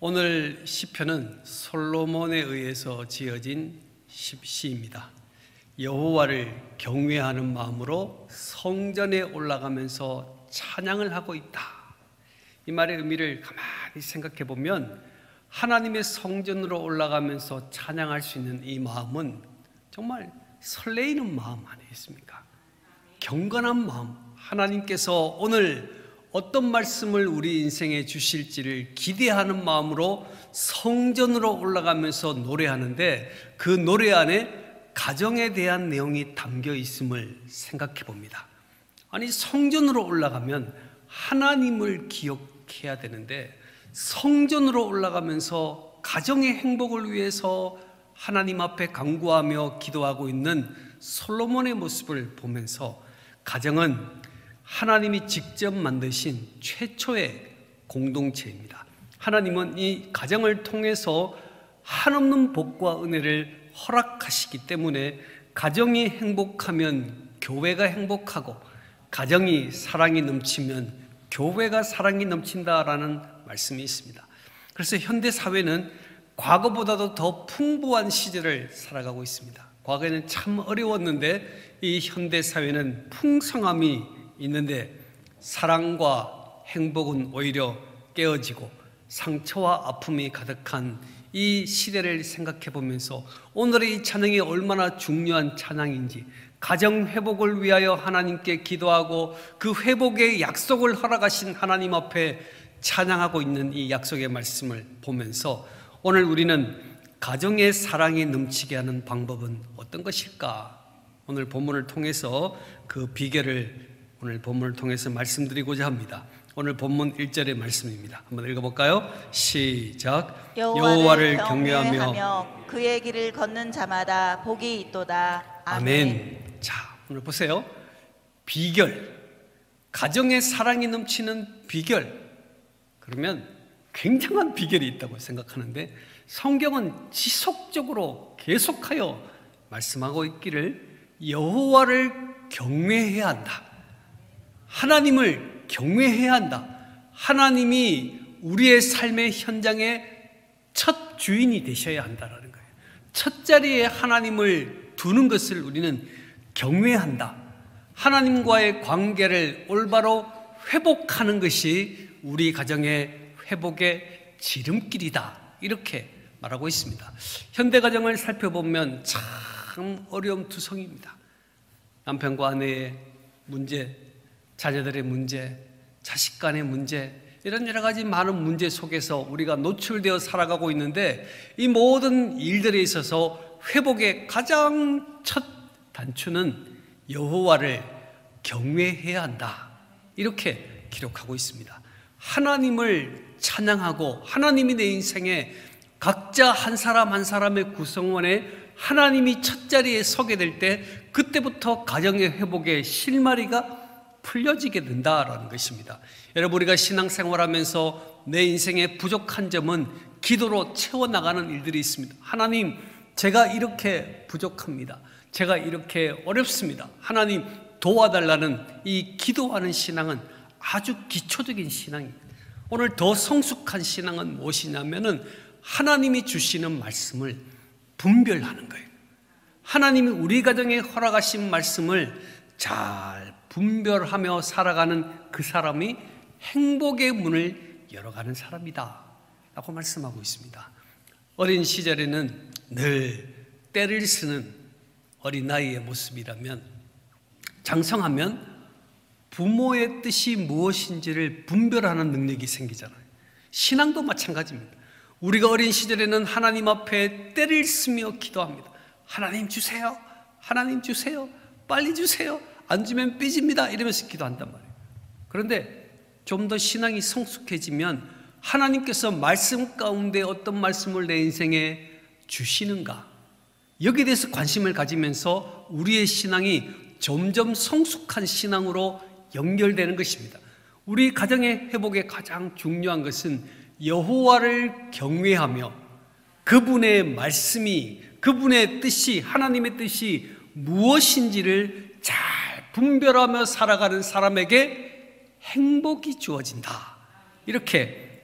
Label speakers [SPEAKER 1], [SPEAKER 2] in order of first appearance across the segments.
[SPEAKER 1] 오늘 시편은 솔로몬에 의해서 지어진 시입니다. 여호와를 경외하는 마음으로 성전에 올라가면서 찬양을 하고 있다. 이 말의 의미를 가만히 생각해 보면 하나님의 성전으로 올라가면서 찬양할 수 있는 이 마음은 정말 설레이는 마음 아니겠습니까? 경건한 마음, 하나님께서 오늘 어떤 말씀을 우리 인생에 주실지를 기대하는 마음으로 성전으로 올라가면서 노래하는데, 그 노래 안에 가정에 대한 내용이 담겨 있음을 생각해 봅니다. 아니, 성전으로 올라가면 하나님을 기억해야 되는데, 성전으로 올라가면서 가정의 행복을 위해서 하나님 앞에 간구하며 기도하고 있는 솔로몬의 모습을 보면서, 가정은 하나님이 직접 만드신 최초의 공동체입니다. 하나님은 이 가정을 통해서 한없는 복과 은혜를 허락하시기 때문에 가정이 행복하면 교회가 행복하고, 가정이 사랑이 넘치면 교회가 사랑이 넘친다라는 말씀이 있습니다. 그래서 현대 사회는 과거보다도 더 풍부한 시절을 살아가고 있습니다. 과거에는 참 어려웠는데 이 현대 사회는 풍성함이 있는데, 사랑과 행복은 오히려 깨어지고 상처와 아픔이 가득한 이 시대를 생각해 보면서 오늘의 이 찬양이 얼마나 중요한 찬양인지, 가정 회복을 위하여 하나님께 기도하고 그 회복의 약속을 허락하신 하나님 앞에 찬양하고 있는 이 약속의 말씀을 보면서, 오늘 우리는 가정의 사랑이 넘치게 하는 방법은 어떤 것일까? 오늘 본문을 통해서 그 비결을 오늘 본문을 통해서 말씀드리고자 합니다. 오늘 본문 1절의 말씀입니다. 한번 읽어볼까요? 시작. 여호와를 경외하며
[SPEAKER 2] 그의 길을 걷는 자마다 복이 있도다.
[SPEAKER 1] 아멘. 자, 오늘 보세요. 비결, 가정의 사랑이 넘치는 비결. 그러면 굉장한 비결이 있다고 생각하는데, 성경은 지속적으로 계속하여 말씀하고 있기를 여호와를 경외해야 한다. 하나님을 경외해야 한다. 하나님이 우리의 삶의 현장의 첫 주인이 되셔야 한다는 거예요. 첫 자리에 하나님을 두는 것을 우리는 경외한다. 하나님과의 관계를 올바로 회복하는 것이 우리 가정의 회복의 지름길이다. 이렇게 말하고 있습니다. 현대 가정을 살펴보면 참 어려움투성입니다. 남편과 아내의 문제, 자녀들의 문제, 자식 간의 문제, 이런 여러 가지 많은 문제 속에서 우리가 노출되어 살아가고 있는데, 이 모든 일들에 있어서 회복의 가장 첫 단추는 여호와를 경외해야 한다. 이렇게 기록하고 있습니다. 하나님을 찬양하고 하나님이 내 인생에 각자 한 사람 한 사람의 구성원에 하나님이 첫 자리에 서게 될 때, 그때부터 가정의 회복의 실마리가 풀려지게 된다라는 것입니다. 여러분, 우리가 신앙생활하면서 내 인생의 부족한 점은 기도로 채워나가는 일들이 있습니다. 하나님, 제가 이렇게 부족합니다. 제가 이렇게 어렵습니다. 하나님 도와달라는 이 기도하는 신앙은 아주 기초적인 신앙입니다. 오늘 더 성숙한 신앙은 무엇이냐면은 하나님이 주시는 말씀을 분별하는 거예요. 하나님이 우리 가정에 허락하신 말씀을 잘 분별하며 살아가는 그 사람이 행복의 문을 열어가는 사람이다 라고 말씀하고 있습니다. 어린 시절에는 늘 때를 쓰는 어린아이의 모습이라면, 장성하면 부모의 뜻이 무엇인지를 분별하는 능력이 생기잖아요. 신앙도 마찬가지입니다. 우리가 어린 시절에는 하나님 앞에 때를 쓰며 기도합니다. 하나님 주세요, 하나님 주세요, 빨리 주세요, 안 주면 삐집니다, 이러면서 기도한단 말이에요. 그런데 좀 더 신앙이 성숙해지면 하나님께서 말씀 가운데 어떤 말씀을 내 인생에 주시는가, 여기에 대해서 관심을 가지면서 우리의 신앙이 점점 성숙한 신앙으로 연결되는 것입니다. 우리 가정의 회복에 가장 중요한 것은 여호와를 경외하며 그분의 말씀이, 그분의 뜻이, 하나님의 뜻이 무엇인지를 잘 분별하며 살아가는 사람에게 행복이 주어진다. 이렇게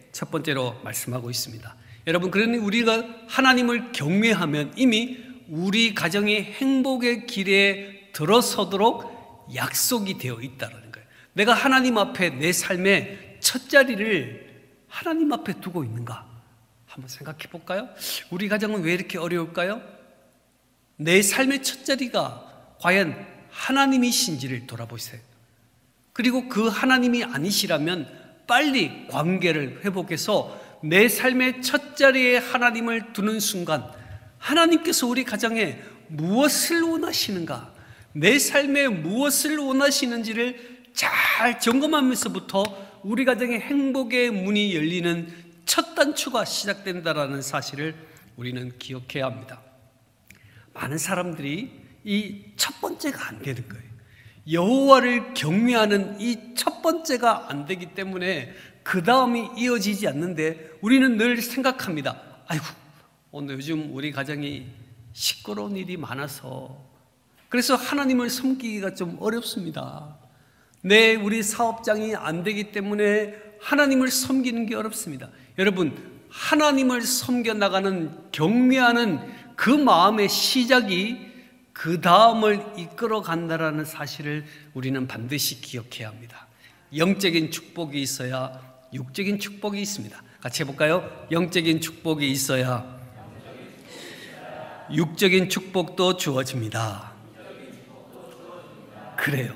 [SPEAKER 1] 첫 번째로 말씀하고 있습니다. 여러분, 그러니 우리가 하나님을 경외하면 이미 우리 가정의 행복의 길에 들어서도록 약속이 되어 있다는 거예요. 내가 하나님 앞에 내 삶의 첫 자리를 하나님 앞에 두고 있는가? 한번 생각해 볼까요? 우리 가정은 왜 이렇게 어려울까요? 내 삶의 첫 자리가 과연 하나님이신지를 돌아보세요. 그리고 그 하나님이 아니시라면 빨리 관계를 회복해서 내 삶의 첫 자리에 하나님을 두는 순간 하나님께서 우리 가정에 무엇을 원하시는가, 내 삶에 무엇을 원하시는지를 잘 점검하면서부터 우리 가정의 행복의 문이 열리는 첫 단추가 시작된다는 사실을 우리는 기억해야 합니다. 많은 사람들이 이 첫 번째가 안 되는 거예요. 여호와를 경외하는 이 첫 번째가 안 되기 때문에 그 다음이 이어지지 않는데 우리는 늘 생각합니다. 아이고, 오늘 요즘 우리 가정이 시끄러운 일이 많아서 그래서 하나님을 섬기기가 좀 어렵습니다. 우리 사업장이 안 되기 때문에 하나님을 섬기는 게 어렵습니다. 여러분, 하나님을 섬겨나가는 경외하는 그 마음의 시작이 그 다음을 이끌어 간다라는 사실을 우리는 반드시 기억해야 합니다. 영적인 축복이 있어야 육적인 축복이 있습니다. 같이 해볼까요? 영적인 축복이 있어야 육적인 축복도 주어집니다. 그래요.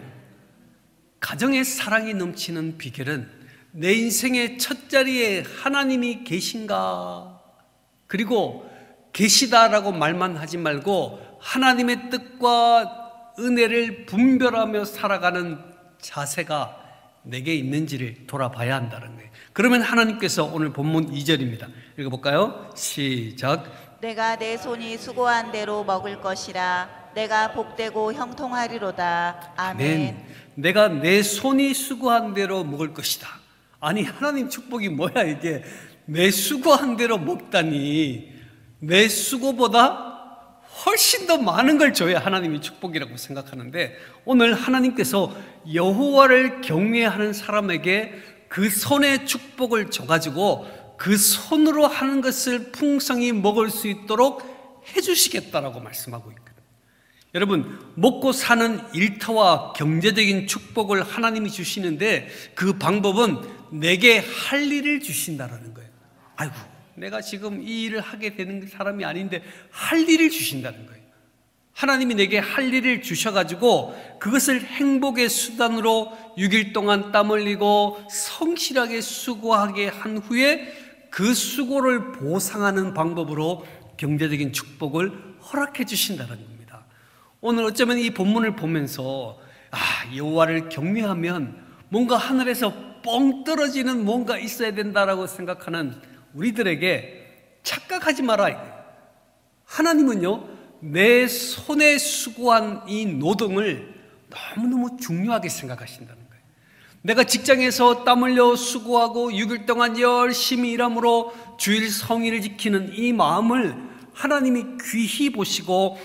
[SPEAKER 1] 가정의 사랑이 넘치는 비결은 내 인생의 첫 자리에 하나님이 계신가? 그리고 계시다라고 말만 하지 말고 하나님의 뜻과 은혜를 분별하며 살아가는 자세가 내게 있는지를 돌아봐야 한다는 거예요. 그러면 하나님께서 오늘 본문 2절입니다. 읽어볼까요? 시작.
[SPEAKER 2] 내가 내 손이 수고한 대로 먹을 것이라. 내가 복되고 형통하리로다. 아멘.
[SPEAKER 1] 내가 내 손이 수고한 대로 먹을 것이다. 아니, 하나님 축복이 뭐야 이게? 내 수고한 대로 먹다니. 내 수고보다 훨씬 더 많은 걸 줘야 하나님이 축복이라고 생각하는데, 오늘 하나님께서 여호와를 경외하는 사람에게 그 손의 축복을 줘가지고 그 손으로 하는 것을 풍성히 먹을 수 있도록 해주시겠다라고 말씀하고 있거든요. 여러분, 먹고 사는 일터와 경제적인 축복을 하나님이 주시는데 그 방법은 내게 할 일을 주신다라는 거예요. 아이고, 내가 지금 이 일을 하게 되는 사람이 아닌데 할 일을 주신다는 거예요. 하나님이 내게 할 일을 주셔가지고 그것을 행복의 수단으로 6일 동안 땀 흘리고 성실하게 수고하게 한 후에 그 수고를 보상하는 방법으로 경제적인 축복을 허락해 주신다는 겁니다. 오늘 어쩌면 이 본문을 보면서 여호와를 경외하면 뭔가 하늘에서 뻥 떨어지는 뭔가 있어야 된다라고 생각하는 우리들에게 착각하지 말아야. 하나님은요, 내 손에 수고한 이 노동을 너무너무 중요하게 생각하신다는 거예요. 내가 직장에서 땀 흘려 수고하고 6일 동안 열심히 일함으로 주일 성의를 지키는 이 마음을 하나님이 귀히 보시고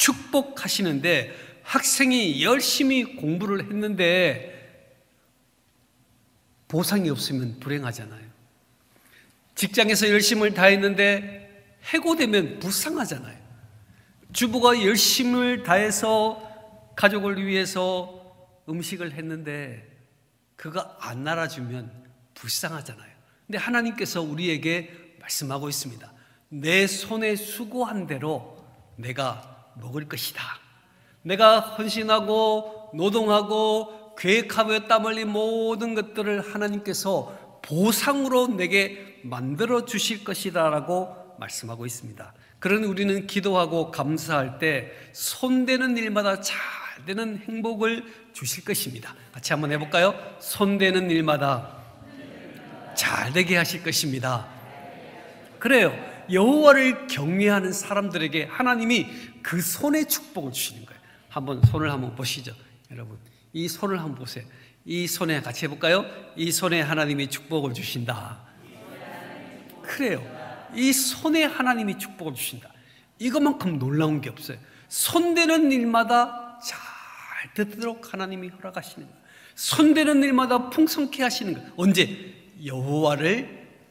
[SPEAKER 1] 축복하시는데, 학생이 열심히 공부를 했는데 보상이 없으면 불행하잖아요. 직장에서 열심을 다했는데 해고되면 불쌍하잖아요. 주부가 열심을 다해서 가족을 위해서 음식을 했는데 그가 안 날아주면 불쌍하잖아요. 근데 하나님께서 우리에게 말씀하고 있습니다. 내 손에 수고한 대로 내가 먹을 것이다. 내가 헌신하고 노동하고 계획하며 땀 흘린 모든 것들을 하나님께서 보상으로 내게 만들어 주실 것이다 라고 말씀하고 있습니다. 그러니 우리는 기도하고 감사할 때 손대는 일마다 잘 되는 행복을 주실 것입니다. 같이 한번 해볼까요? 손대는 일마다 잘 되게 하실 것입니다. 그래요. 여호와를 경외하는 사람들에게 하나님이 그 손에 축복을 주시는 거예요. 한번 손을 한번 보시죠. 여러분, 이 손을 한번 보세요. 이 손에 같이 해볼까요? 이 손에 하나님이 축복을 주신다. 그래요. 이 손에 하나님이 축복을 주신다. 이것만큼 놀라운 게 없어요. 손대는 일마다 잘 되도록 하나님이 허락하시는 거예요. 손대는 일마다 풍성케 하시는 거예요. 언제? 여호와를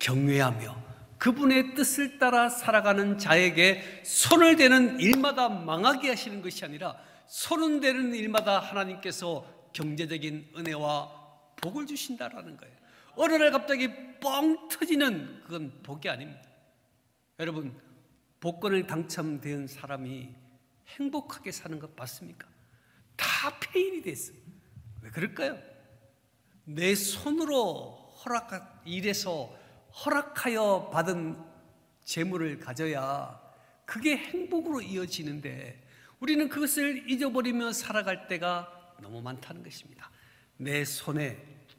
[SPEAKER 1] 경외하며 그분의 뜻을 따라 살아가는 자에게 손을 대는 일마다 망하게 하시는 것이 아니라 손을 대는 일마다 하나님께서 경제적인 은혜와 복을 주신다라는 거예요. 어느 날 갑자기 뻥 터지는 그건 복이 아닙니다. 여러분, 복권을 당첨된 사람이 행복하게 사는 것 맞습니까? 다 폐인이 됐어요. 왜 그럴까요? 내 손으로 일해서 허락하여 받은 재물을 가져야 그게 행복으로 이어지는데 우리는 그것을 잊어버리며 살아갈 때가 너무 많다는 것입니다. 내 손이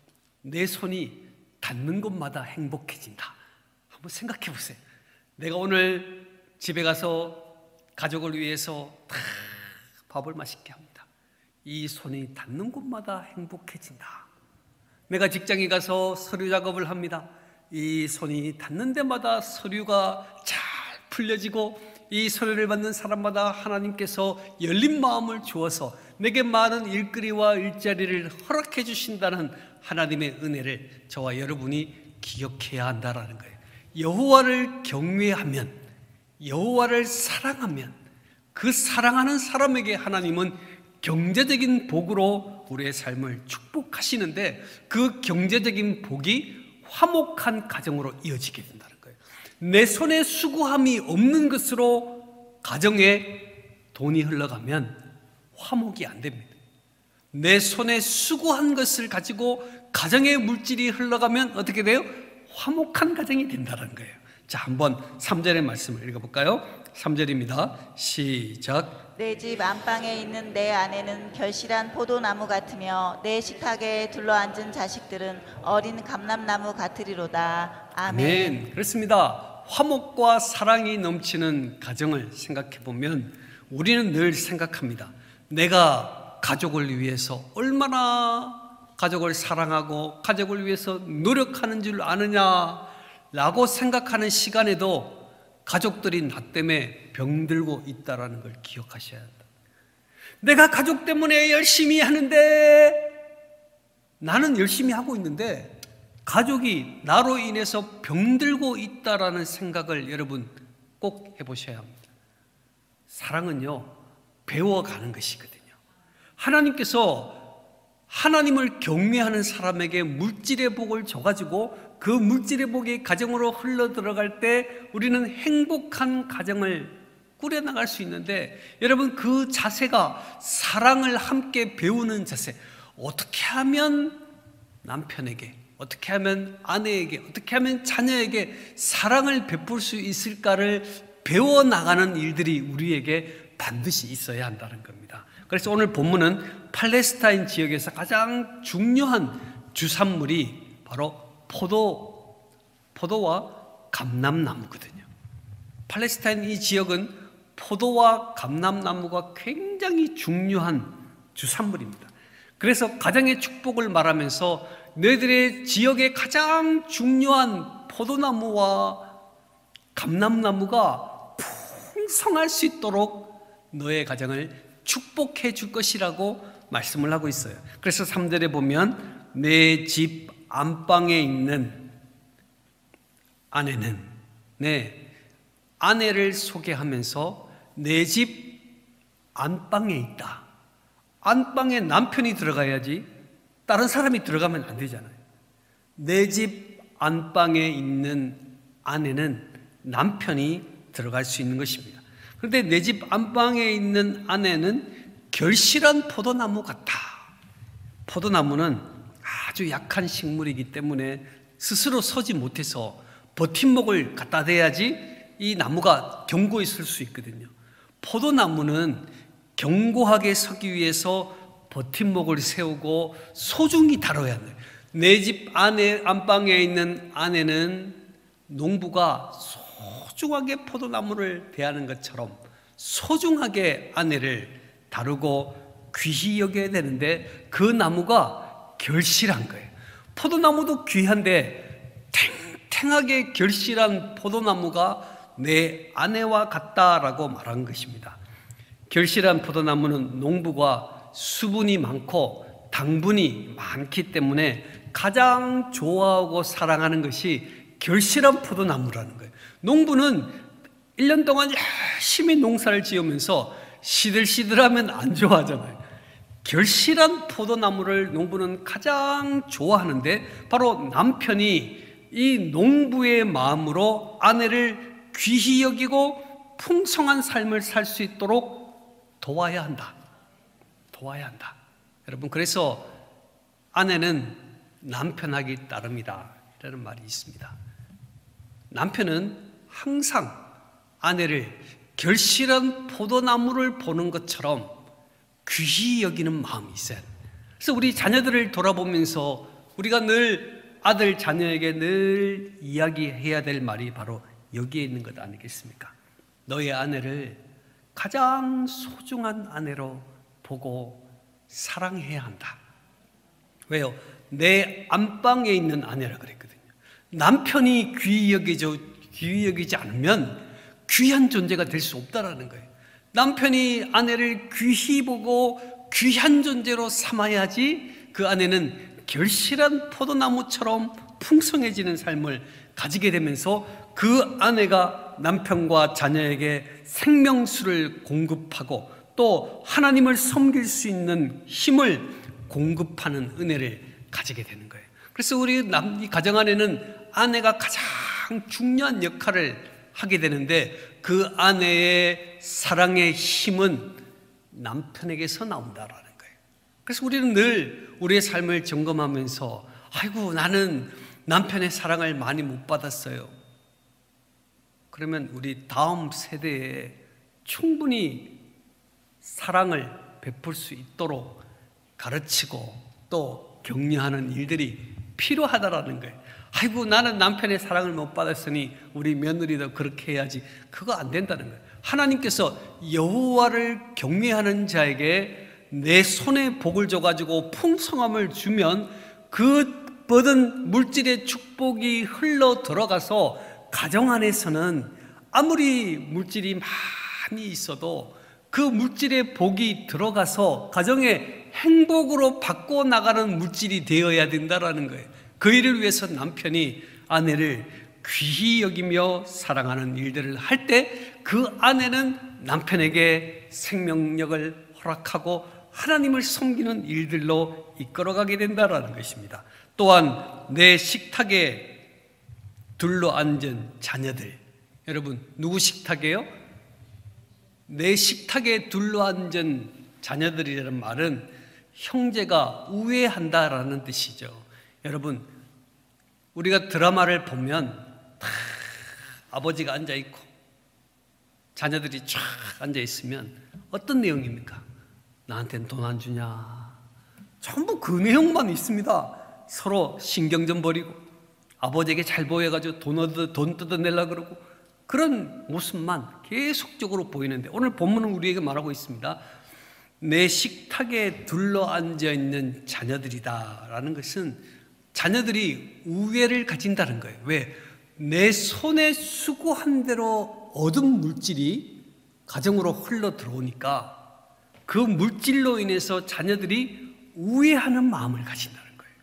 [SPEAKER 1] 닿는 곳마다 행복해진다. 한번 생각해 보세요. 내가 오늘 집에 가서 가족을 위해서 다 밥을 맛있게 합니다. 이 손이 닿는 곳마다 행복해진다. 내가 직장에 가서 서류 작업을 합니다. 이 손이 닿는 데마다 서류가 잘 풀려지고 이 서류를 받는 사람마다 하나님께서 열린 마음을 주어서 내게 많은 일거리와 일자리를 허락해 주신다는 하나님의 은혜를 저와 여러분이 기억해야 한다는 거예요. 여호와를 경외하면, 여호와를 사랑하면 그 사랑하는 사람에게 하나님은 경제적인 복으로 우리의 삶을 축복하시는데 그 경제적인 복이 화목한 가정으로 이어지게 된다는 거예요. 내 손에 수고함이 없는 것으로 가정에 돈이 흘러가면 화목이 안 됩니다. 내 손에 수고한 것을 가지고 가정의 물질이 흘러가면 어떻게 돼요? 화목한 가정이 된다는 거예요. 자, 한번 3절의 말씀을 읽어볼까요? 3절입니다. 시작.
[SPEAKER 2] 내 집 안방에 있는 내 아내는 결실한 포도나무 같으며 내 식탁에 둘러앉은 자식들은 어린 감람나무 같으리로다. 아멘.
[SPEAKER 1] 그렇습니다. 화목과 사랑이 넘치는 가정을 생각해 보면 우리는 늘 생각합니다. 내가 가족을 위해서 얼마나 가족을 사랑하고 가족을 위해서 노력하는 줄 아느냐라고 생각하는 시간에도 가족들이 나 때문에 병들고 있다는 걸 기억하셔야 한다. 내가 가족 때문에 열심히 하는데 나는 열심히 하고 있는데 가족이 나로 인해서 병들고 있다는 생각을 여러분 꼭 해보셔야 합니다. 사랑은요, 배워가는 것이거든요. 하나님께서 하나님을 경외하는 사람에게 물질의 복을 줘가지고 그 물질의 복이 가정으로 흘러 들어갈 때 우리는 행복한 가정을 꾸려나갈 수 있는데 여러분, 그 자세가 사랑을 함께 배우는 자세, 어떻게 하면 남편에게, 어떻게 하면 아내에게, 어떻게 하면 자녀에게 사랑을 베풀 수 있을까를 배워나가는 일들이 우리에게 반드시 있어야 한다는 겁니다. 그래서 오늘 본문은 팔레스타인 지역에서 가장 중요한 주산물이 바로 포도와 감람나무거든요. 팔레스타인 이 지역은 포도와 감람나무가 굉장히 중요한 주산물입니다. 그래서 가정의 축복을 말하면서 너희들의 지역의 가장 중요한 포도나무와 감람나무가 풍성할 수 있도록 너의 가정을 축복해 줄 것이라고 말씀을 하고 있어요. 그래서 3절에 보면 내 집 안방에 있는 아내는, 아내를 소개하면서 내 집 안방에 있다. 안방에 남편이 들어가야지 다른 사람이 들어가면 안 되잖아요. 내 집 안방에 있는 아내는 남편이 들어갈 수 있는 것입니다. 그런데 내 집 안방에 있는 아내는 결실한 포도나무 같다. 포도나무는 아주 약한 식물이기 때문에 스스로 서지 못해서 버팀목을 갖다 대야지 이 나무가 견고히 설 수 있거든요. 포도나무는 견고하게 서기 위해서 버팀목을 세우고 소중히 다뤄야 해요. 내 집 안방에 있는 아내는 농부가 소중하게 포도나무를 대하는 것처럼 소중하게 아내를 다루고 귀히 여겨야 되는데 그 나무가 결실한 거예요. 포도나무도 귀한데 탱탱하게 결실한 포도나무가 내 아내와 같다라고 말한 것입니다. 결실한 포도나무는 농부가 수분이 많고 당분이 많기 때문에 가장 좋아하고 사랑하는 것이 결실한 포도나무라는 거예요. 농부는 1년 동안 열심히 농사를 지으면서 시들시들하면 안 좋아하잖아요. 결실한 포도나무를 농부는 가장 좋아하는데 바로 남편이 이 농부의 마음으로 아내를 귀히 여기고 풍성한 삶을 살 수 있도록 도와야 한다. 도와야 한다. 여러분, 그래서 아내는 남편하기 따름이다 라는 말이 있습니다. 남편은 항상 아내를 결실한 포도나무를 보는 것처럼 귀히 여기는 마음이 있어요. 그래서 우리 자녀들을 돌아보면서 우리가 늘 아들 자녀에게 늘 이야기해야 될 말이 바로 여기에 있는 것 아니겠습니까? 너의 아내를 가장 소중한 아내로 보고 사랑해야 한다. 왜요? 내 안방에 있는 아내라 그랬거든요. 남편이 귀히 여기지 않으면 귀한 존재가 될 수 없다라는 거예요. 남편이 아내를 귀히 보고 귀한 존재로 삼아야지 그 아내는 결실한 포도나무처럼 풍성해지는 삶을 가지게 되면서 그 아내가 남편과 자녀에게 생명수를 공급하고 또 하나님을 섬길 수 있는 힘을 공급하는 은혜를 가지게 되는 거예요. 그래서 우리 이 가정 안에는 아내가 가장 중요한 역할을 하게 되는데 그 아내의 사랑의 힘은 남편에게서 나온다라는 거예요. 그래서 우리는 늘 우리의 삶을 점검하면서 아이고 나는 남편의 사랑을 많이 못 받았어요. 그러면 우리 다음 세대에 충분히 사랑을 베풀 수 있도록 가르치고 또 격려하는 일들이 필요하다라는 거예요. 아이고 나는 남편의 사랑을 못 받았으니 우리 며느리도 그렇게 해야지. 그거 안 된다는 거예요. 하나님께서 여호와를 경외하는 자에게 내 손에 복을 줘가지고 풍성함을 주면 그 모든 물질의 축복이 흘러 들어가서 가정 안에서는 아무리 물질이 많이 있어도 그 물질의 복이 들어가서 가정의 행복으로 바꿔나가는 물질이 되어야 된다라는 거예요. 그 일을 위해서 남편이 아내를 귀히 여기며 사랑하는 일들을 할 때 그 아내는 남편에게 생명력을 허락하고 하나님을 섬기는 일들로 이끌어가게 된다는 것입니다. 또한 내 식탁에 둘러앉은 자녀들, 여러분 누구 식탁이에요? 내 식탁에 둘러앉은 자녀들이라는 말은 형제가 우애한다라는 뜻이죠. 여러분 우리가 드라마를 보면 다 아버지가 앉아있고 자녀들이 쫙 앉아있으면 어떤 내용입니까? 나한테는 돈 안 주냐? 전부 그 내용만 있습니다. 서로 신경전 벌이고 아버지에게 잘 보여가지고 돈 뜯어내려고 그러고 그런 모습만 계속적으로 보이는데 오늘 본문은 우리에게 말하고 있습니다. 내 식탁에 둘러앉아 있는 자녀들이다라는 것은 자녀들이 우애를 가진다는 거예요. 왜? 내 손에 수고한 대로 얻은 물질이 가정으로 흘러 들어오니까 그 물질로 인해서 자녀들이 우애하는 마음을 가진다는 거예요.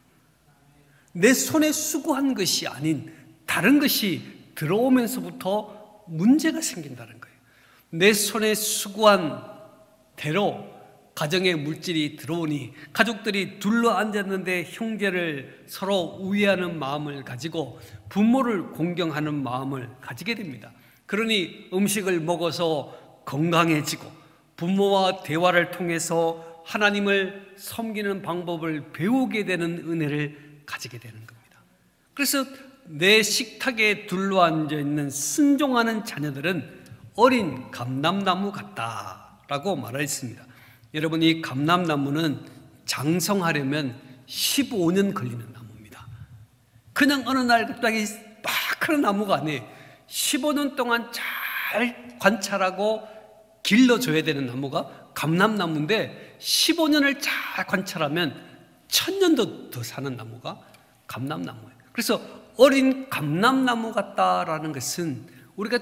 [SPEAKER 1] 내 손에 수고한 것이 아닌 다른 것이 들어오면서부터 문제가 생긴다는 거예요. 내 손에 수고한 대로 가정에 물질이 들어오니 가족들이 둘러앉았는데 형제를 서로 우애하는 마음을 가지고 부모를 공경하는 마음을 가지게 됩니다. 그러니 음식을 먹어서 건강해지고 부모와 대화를 통해서 하나님을 섬기는 방법을 배우게 되는 은혜를 가지게 되는 겁니다. 그래서 내 식탁에 둘러앉아 있는 순종하는 자녀들은 어린 감람나무 같다라고 말했습니다. 여러분 이 감람나무는 장성하려면 15년 걸리는 나무입니다. 그냥 어느 날 갑자기 막 크는 나무가 아니에요. 15년 동안 잘 관찰하고 길러줘야 되는 나무가 감람나무인데 15년을 잘 관찰하면 1000년도 더 사는 나무가 감람나무예요. 그래서 어린 감람나무 같다라는 것은 우리가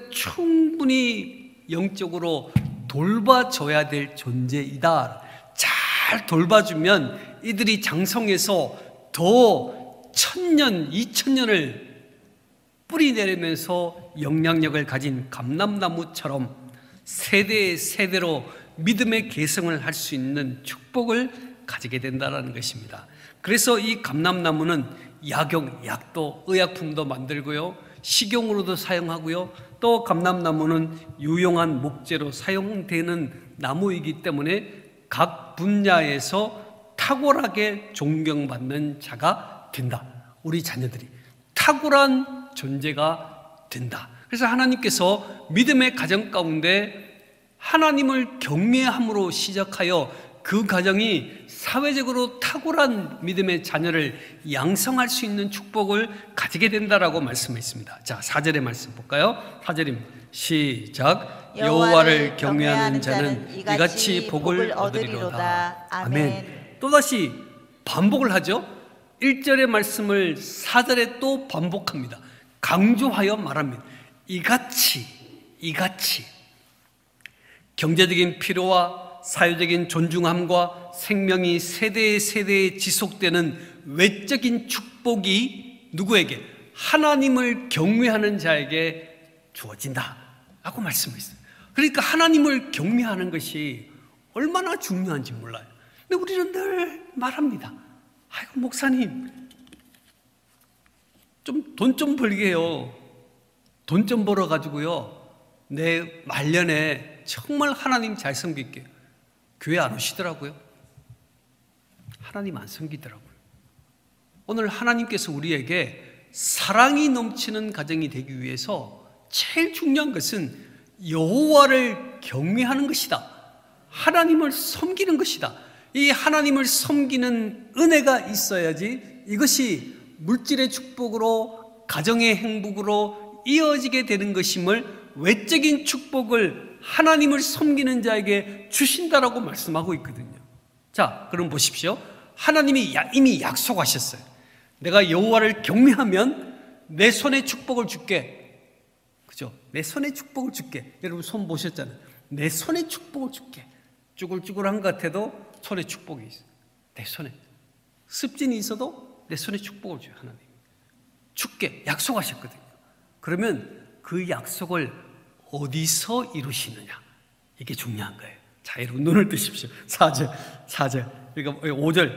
[SPEAKER 1] 충분히 영적으로 돌봐줘야 될 존재이다. 잘 돌봐주면 이들이 장성해서 더 1000년, 2000년을 뿌리 내리면서 영향력을 가진 감람나무처럼 세대 세대로 믿음의 계승을 할 수 있는 축복을 가지게 된다는 것입니다. 그래서 이 감람나무는 약도 의약품도 만들고요, 식용으로도 사용하고요, 또 감람나무는 유용한 목재로 사용되는 나무이기 때문에 각 분야에서 탁월하게 존경받는 자가 된다. 우리 자녀들이 탁월한 존재가 된다. 그래서 하나님께서 믿음의 가정 가운데 하나님을 경외함으로 시작하여 그 가정이 사회적으로 탁월한 믿음의 자녀를 양성할 수 있는 축복을 가지게 된다라고 말씀했습니다. 자, 4절의 말씀 볼까요? 4절입니다. 시작. 여호와를 경외하는 자는 이같이 복을 얻으리로다. 아멘. 또다시 반복을 하죠. 1절의 말씀을 4절에 또 반복합니다. 강조하여 말합니다. 이같이 경제적인 필요와 사회적인 존중함과 생명이 세대에 지속되는 외적인 축복이 누구에게? 하나님을 경외하는 자에게 주어진다 라고 말씀했어요. 그러니까 하나님을 경외하는 것이 얼마나 중요한지 몰라요. 근데 우리는 늘 말합니다. 아이고 목사님 돈 좀 벌게 해요. 돈 좀 벌어가지고요 내 말년에 정말 하나님 잘 섬길게요. 교회 안 오시더라고요. 하나님 안 섬기더라고요. 오늘 하나님께서 우리에게 사랑이 넘치는 가정이 되기 위해서 제일 중요한 것은 여호와를 경외하는 것이다. 하나님을 섬기는 것이다. 이 하나님을 섬기는 은혜가 있어야지 이것이 물질의 축복으로 가정의 행복으로 이어지게 되는 것임을, 외적인 축복을 하나님을 섬기는 자에게 주신다라고 말씀하고 있거든요. 자, 그럼 보십시오. 하나님이 이미 약속하셨어요. 내가 여호와를 경외하면 내 손에 축복을 줄게. 그죠? 내 손에 축복을 줄게. 여러분 손 보셨잖아요. 내 손에 축복을 줄게. 쭈글쭈글한 것 같아도 손에 축복이 있어요. 내 손에 습진이 있어도 내 손에 축복을 줘요. 하나님 줄게 약속하셨거든요. 그러면 그 약속을 어디서 이루시느냐, 이게 중요한 거예요. 자, 여러분 눈을 뜨십시오. 4절 그러니까 5절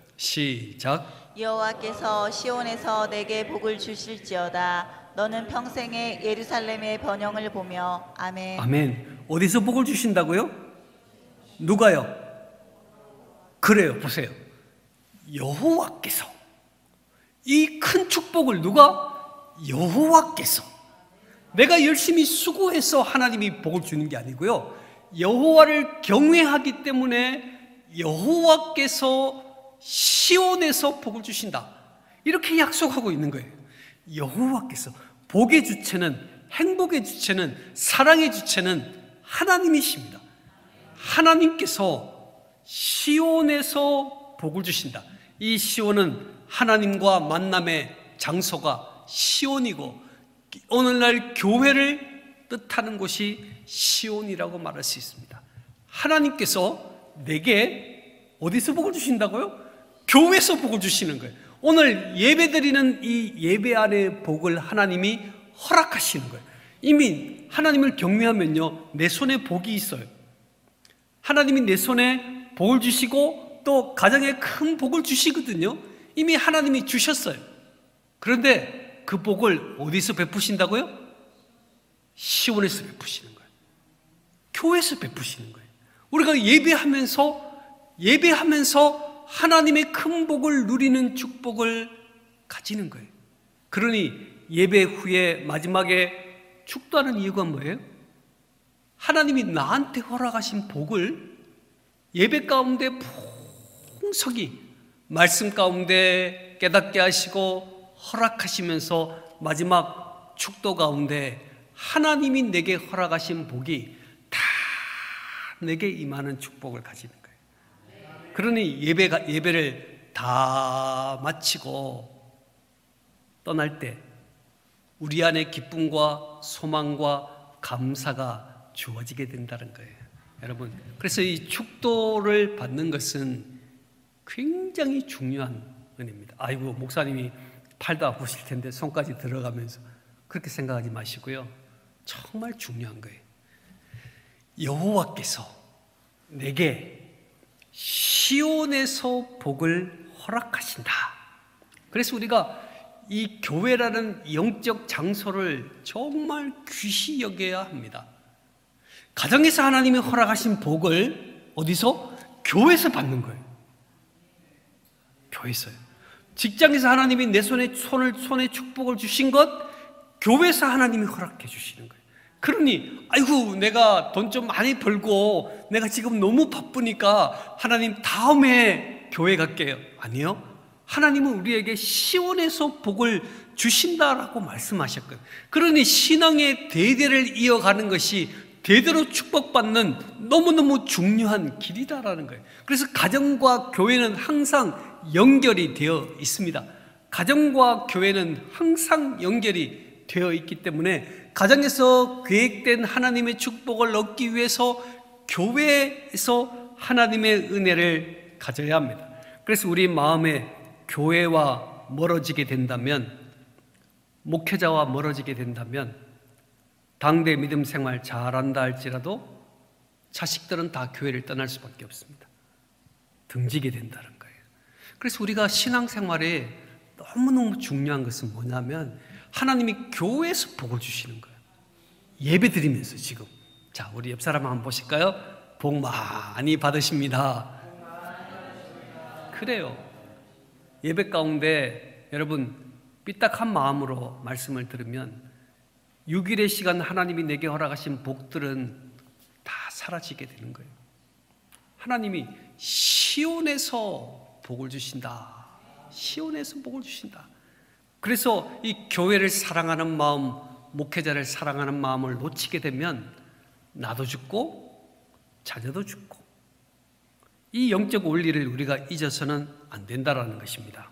[SPEAKER 1] 시작.
[SPEAKER 2] 여호와께서 시온에서 내게 복을 주실지어다. 너는 평생에 예루살렘의 번영을 보며. 아멘.
[SPEAKER 1] 아멘. 어디서 복을 주신다고요? 누가요? 그래요. 보세요. 여호와께서 이 큰 축복을 누가? 여호와께서. 내가 열심히 수고해서 하나님이 복을 주는 게 아니고요, 여호와를 경외하기 때문에 여호와께서 시온에서 복을 주신다 이렇게 약속하고 있는 거예요. 여호와께서. 복의 주체는, 행복의 주체는, 사랑의 주체는 하나님이십니다. 하나님께서 시온에서 복을 주신다. 이 시온은 하나님과 만남의 장소가 시온이고 오늘날 교회를 뜻하는 곳이 시온이라고 말할 수 있습니다. 하나님께서 내게 어디서 복을 주신다고요? 교회에서 복을 주시는 거예요. 오늘 예배드리는 이 예배 안의 복을 하나님이 허락하시는 거예요. 이미 하나님을 경외하면요 내 손에 복이 있어요. 하나님이 내 손에 복을 주시고 또 가정에 큰 복을 주시거든요. 이미 하나님이 주셨어요. 그런데 그 복을 어디서 베푸신다고요? 시온에서 베푸시는 거예요. 교회에서 베푸시는 거예요. 우리가 예배하면서 하나님의 큰 복을 누리는 축복을 가지는 거예요. 그러니 예배 후에 마지막에 축도하는 이유가 뭐예요? 하나님이 나한테 허락하신 복을 예배 가운데 풍성히 말씀 가운데 깨닫게 하시고 허락하시면서 마지막 축도 가운데 하나님이 내게 허락하신 복이 다 내게 임하는 축복을 가지는 거예요. 그러니 예배를 다 마치고 떠날 때 우리 안에 기쁨과 소망과 감사가 주어지게 된다는 거예요. 여러분, 그래서 이 축도를 받는 것은 굉장히 중요한 은혜입니다. 아이고 목사님이 팔도 아프실 텐데 손까지 들어가면서 그렇게 생각하지 마시고요. 정말 중요한 거예요. 여호와께서 내게 시온에서 복을 허락하신다. 그래서 우리가 이 교회라는 영적 장소를 정말 귀시 여겨야 합니다. 가정에서 하나님이 허락하신 복을 어디서? 교회에서 받는 거예요. 교회에서요. 직장에서 하나님이 내 손에 축복을 주신 것, 교회에서 하나님이 허락해 주시는 거예요. 그러니 아이고 내가 돈 좀 많이 벌고 내가 지금 너무 바쁘니까 하나님 다음에 교회 갈게요. 아니요. 하나님은 우리에게 시온에서 복을 주신다라고 말씀하셨거든요. 그러니 신앙의 대대를 이어가는 것이 대대로 축복받는 너무너무 중요한 길이다라는 거예요. 그래서 가정과 교회는 항상 연결이 되어 있습니다. 가정과 교회는 항상 연결이 되어 있기 때문에 가정에서 계획된 하나님의 축복을 얻기 위해서 교회에서 하나님의 은혜를 가져야 합니다. 그래서 우리 마음에 교회와 멀어지게 된다면, 목회자와 멀어지게 된다면 당대 믿음 생활 잘한다 할지라도 자식들은 다 교회를 떠날 수밖에 없습니다. 등지게 된다는 거예요. 그래서 우리가 신앙생활에 너무너무 중요한 것은 뭐냐면 하나님이 교회에서 복을 주시는 거예요. 예배 드리면서 지금. 자, 우리 옆 사람 한번 보실까요? 복 많이 받으십니다. 그래요. 예배 가운데 여러분 삐딱한 마음으로 말씀을 들으면 6일의 시간 하나님이 내게 허락하신 복들은 다 사라지게 되는 거예요. 하나님이 시온에서 복을 주신다. 시온에서 복을 주신다. 그래서 이 교회를 사랑하는 마음, 목회자를 사랑하는 마음을 놓치게 되면 나도 죽고 자녀도 죽고 이 영적 원리를 우리가 잊어서는 안 된다라는 것입니다.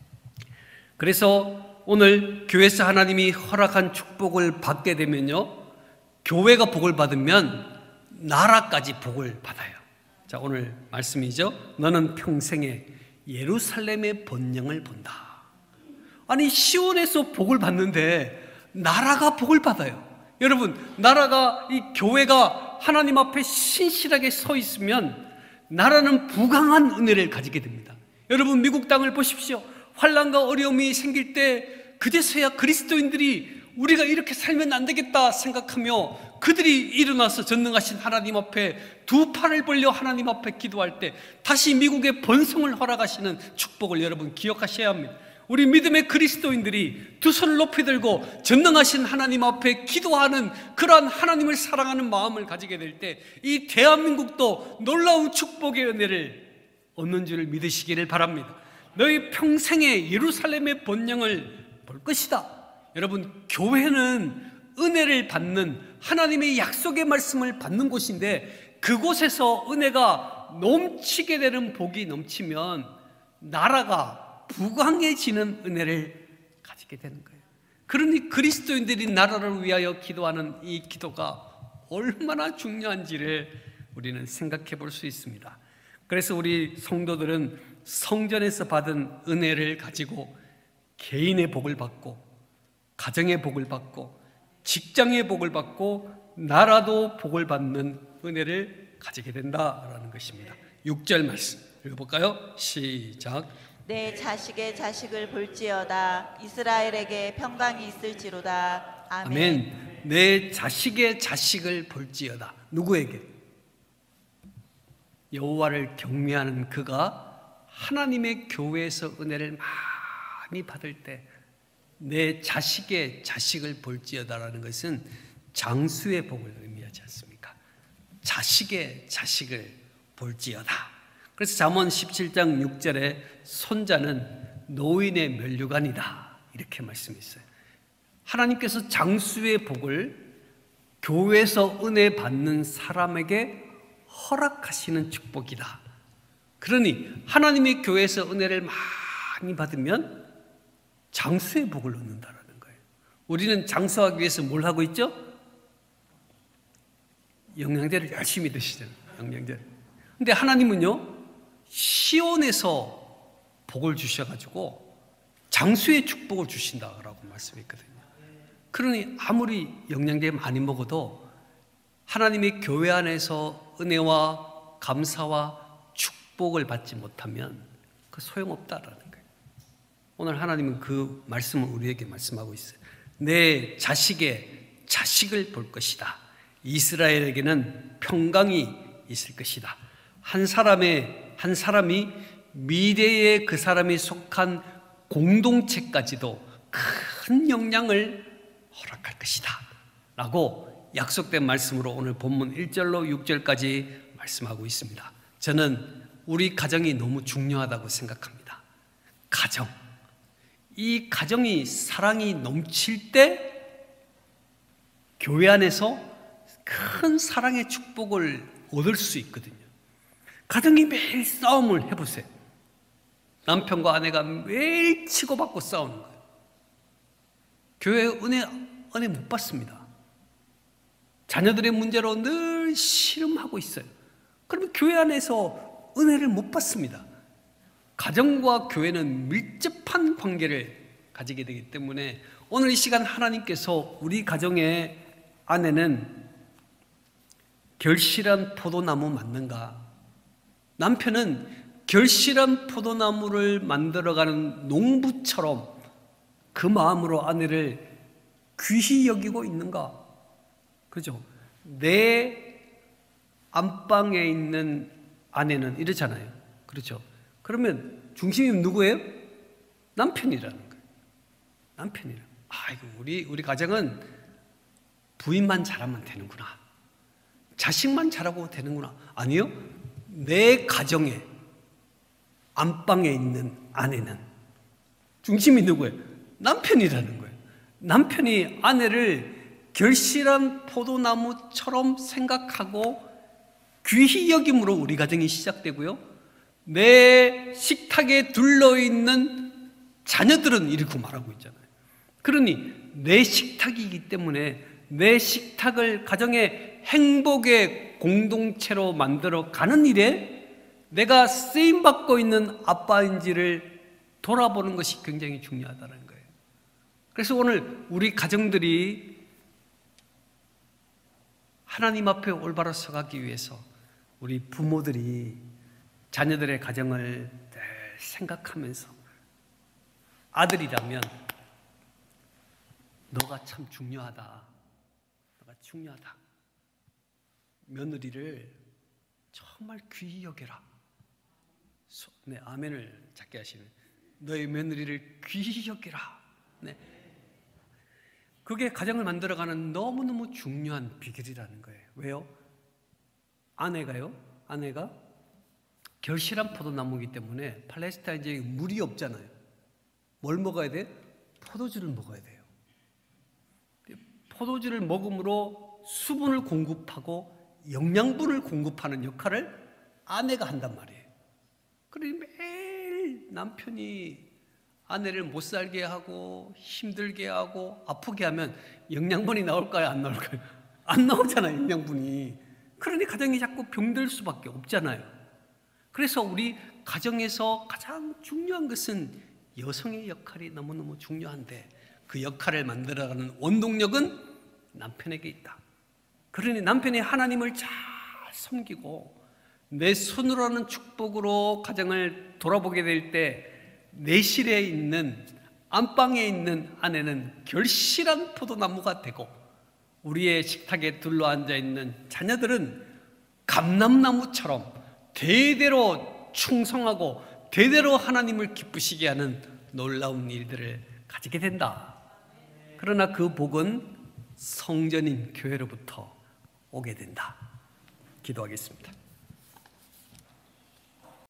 [SPEAKER 1] 그래서 오늘 교회에서 하나님이 허락한 축복을 받게 되면요, 교회가 복을 받으면 나라까지 복을 받아요. 자, 오늘 말씀이죠. 너는 평생에 예루살렘의 번영을 본다. 아니 시온에서 복을 받는데 나라가 복을 받아요. 여러분, 나라가, 이 교회가 하나님 앞에 신실하게 서 있으면 나라는 부강한 은혜를 가지게 됩니다. 여러분, 미국 땅을 보십시오. 환난과 어려움이 생길 때 그제서야 그리스도인들이 우리가 이렇게 살면 안 되겠다 생각하며 그들이 일어나서 전능하신 하나님 앞에 두 팔을 벌려 하나님 앞에 기도할 때 다시 미국의 번성을 허락하시는 축복을 여러분 기억하셔야 합니다. 우리 믿음의 그리스도인들이 두 손을 높이 들고 전능하신 하나님 앞에 기도하는 그러한 하나님을 사랑하는 마음을 가지게 될 때 이 대한민국도 놀라운 축복의 은혜를 얻는 줄 믿으시기를 바랍니다. 너희 평생에 예루살렘의 번영을 볼 것이다. 여러분, 교회는 은혜를 받는 하나님의 약속의 말씀을 받는 곳인데 그곳에서 은혜가 넘치게 되는 복이 넘치면 나라가 부강해지는 은혜를 가지게 되는 거예요. 그러니 그리스도인들이 나라를 위하여 기도하는 이 기도가 얼마나 중요한지를 우리는 생각해 볼 수 있습니다. 그래서 우리 성도들은 성전에서 받은 은혜를 가지고 개인의 복을 받고 가정의 복을 받고 직장의 복을 받고 나라도 복을 받는 은혜를 가지게 된다라는 것입니다. 6절 말씀 읽어볼까요? 시작.
[SPEAKER 2] 내 자식의 자식을 볼지어다. 이스라엘에게 평강이 있을지로다. 아멘.
[SPEAKER 1] 아멘. 내 자식의 자식을 볼지어다. 누구에게? 여호와를 경외하는 그가 하나님의 교회에서 은혜를 많이 받을 때 내 자식의 자식을 볼지어다라는 것은 장수의 복을 의미하지 않습니까? 자식의 자식을 볼지어다. 그래서 잠언 17장 6절에 손자는 노인의 면류관이다 이렇게 말씀했어요. 하나님께서 장수의 복을 교회에서 은혜 받는 사람에게 허락하시는 축복이다. 그러니 하나님의 교회에서 은혜를 많이 받으면 장수의 복을 얻는다는 거예요. 우리는 장수하기 위해서 뭘 하고 있죠? 영양제를 열심히 드시잖아요. 영양제를. 근데 하나님은요, 시온에서 복을 주셔가지고 장수의 축복을 주신다라고 말씀했거든요. 그러니 아무리 영양제 많이 먹어도 하나님의 교회 안에서 은혜와 감사와 축복을 받지 못하면 그 소용없다라는 거예요. 오늘 하나님은 그 말씀을 우리에게 말씀하고 있어요. 내 자식의 자식을 볼 것이다. 이스라엘에게는 평강이 있을 것이다. 한 사람이 미래에 그 사람이 속한 공동체까지도 큰 영향을 허락할 것이다 라고 약속된 말씀으로 오늘 본문 1절로 6절까지 말씀하고 있습니다. 저는 우리 가정이 너무 중요하다고 생각합니다. 가정, 이 가정이 사랑이 넘칠 때 교회 안에서 큰 사랑의 축복을 얻을 수 있거든요. 가정이 매일 싸움을 해보세요. 남편과 아내가 매일 치고받고 싸우는 거예요. 교회 은혜 못 받습니다. 자녀들의 문제로 늘 씨름하고 있어요. 그러면 교회 안에서 은혜를 못 받습니다. 가정과 교회는 밀접한 관계를 가지게 되기 때문에 오늘 이 시간 하나님께서 우리 가정의 아내는 결실한 포도나무 맞는가? 남편은 결실한 포도나무를 만들어가는 농부처럼 그 마음으로 아내를 귀히 여기고 있는가? 그죠? 내 안방에 있는 아내는 이러잖아요. 그렇죠? 그러면 중심이 누구예요? 남편이라는 거예요. 남편이라. 아이고, 우리 가정은 부인만 잘하면 되는구나. 자식만 잘하고 되는구나. 아니요. 내 가정에 안방에 있는 아내는 중심이 누구예요? 남편이라는 거예요. 남편이 아내를 결실한 포도나무처럼 생각하고 귀히 여김으로 우리 가정이 시작되고요. 내 식탁에 둘러있는 자녀들은 이렇게 말하고 있잖아요. 그러니 내 식탁이기 때문에 내 식탁을 가정의 행복의 공동체로 만들어 가는 일에 내가 쓰임받고 있는 아빠인지를 돌아보는 것이 굉장히 중요하다는 거예요. 그래서 오늘 우리 가정들이 하나님 앞에 올바로 서가기 위해서 우리 부모들이 자녀들의 가정을 늘 생각하면서 아들이라면 너가 참 중요하다. 너가 중요하다. 며느리를 정말 귀히 여겨라. 네, 아멘을 작게 하시는. 너의 며느리를 귀히 여겨라. 네. 그게 가정을 만들어가는 너무너무 중요한 비결이라는 거예요. 왜요? 아내가 결실한 포도나무이기 때문에 팔레스타인 지역에 물이 없잖아요. 뭘 먹어야 돼? 포도주를 먹어야 돼요. 포도주를 먹음으로 수분을 공급하고 영양분을 공급하는 역할을 아내가 한단 말이에요. 그러니 매일 남편이 아내를 못 살게 하고 힘들게 하고 아프게 하면 영양분이 나올까요? 안 나올까요? 안 나오잖아요, 영양분이. 그러니 가정이 자꾸 병들 수밖에 없잖아요. 그래서 우리 가정에서 가장 중요한 것은 여성의 역할이 너무너무 중요한데 그 역할을 만들어가는 원동력은 남편에게 있다. 그러니 남편이 하나님을 잘 섬기고 내 손으로 하는 축복으로 가정을 돌아보게 될 때 내실에 있는 안방에 있는 아내는 결실한 포도나무가 되고 우리의 식탁에 둘러앉아 있는 자녀들은 감람나무처럼 대대로 충성하고 대대로 하나님을 기쁘시게 하는 놀라운 일들을 가지게 된다. 그러나 그 복은 성전인 교회로부터 오게 된다. 기도하겠습니다.